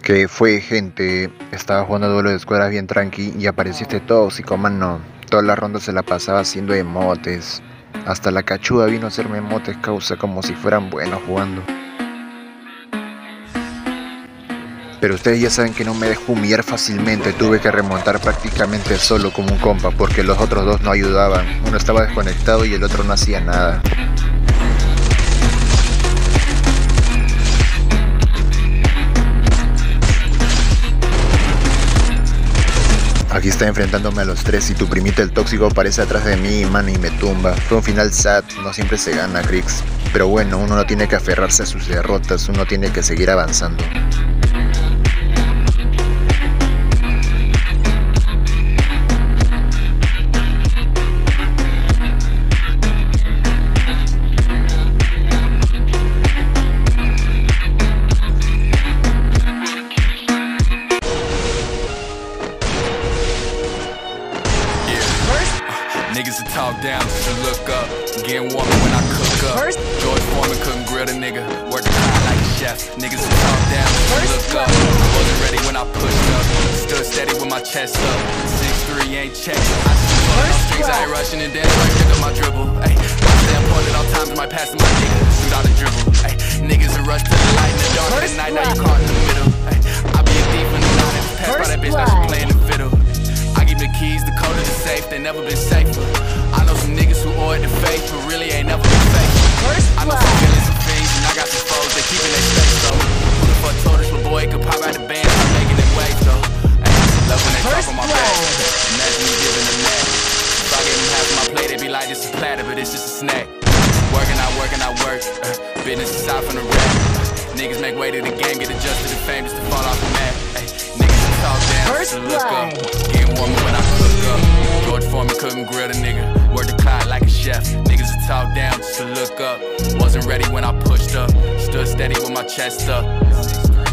Que fue, gente, estaba jugando duelo de escuadras bien tranqui y apareció este tóxico, mano. Todas las rondas se la pasaba haciendo emotes. Hasta la cachuda vino a hacerme emotes, causa, como si fueran buenos jugando. Pero ustedes ya saben que no me dejo humillar fácilmente, tuve que remontar prácticamente solo como un compa, porque los otros dos no ayudaban. Uno estaba desconectado y el otro no hacía nada. Aquí está enfrentándome a los tres y tu primita el tóxico aparece atrás de mí, mano, y me tumba. Fue un final sad, no siempre se gana, CRICKS. Pero bueno, uno no tiene que aferrarse a sus derrotas, uno tiene que seguir avanzando. Niggas to talk down, just to look up. Getting warmer when I cook up. George Foreman couldn't grill the nigga. Work the car like a chef. Niggas to talk down, just to look up. Wasn't ready when I pushed up. Stood steady with my chest up. 6'3" ain't checked. I just pull on strings, I ain't rushing and dance like pick up my dribble. Ay, my standpoint at all times, might pass to my nigga. Shoot out a dribble. Ay, niggas will rush to the light in the dark at night. Now you caught in the middle. Ay, I be a thief in the night. If passed by that bitch, now she playing the fiddle. I give the keys, the code to the safe, they never been safer. I know some niggas who owe it to faith, but really ain't never been faithful. I know some villains and fiends, and I got some foes, they keeping their space though. Who the fuck told us little boy could pop out the band, I'm making it wave though. Ay, love when they talk on my back, imagine me giving them that. If I gave them half of my plate, they'd be like, this is a platter, but it's just a snack. Working, I work, business aside from the rap. Niggas make way to the game, get adjusted to fame just to fall off the map. Ay, niggas to talk down, just to look up. Getting warmer when I cook up. George Foreman couldn't grill the nigga. Work the clock like a chef. Niggas to talk down, just to look up. Wasn't ready when I pushed up. Stood steady with my chest up.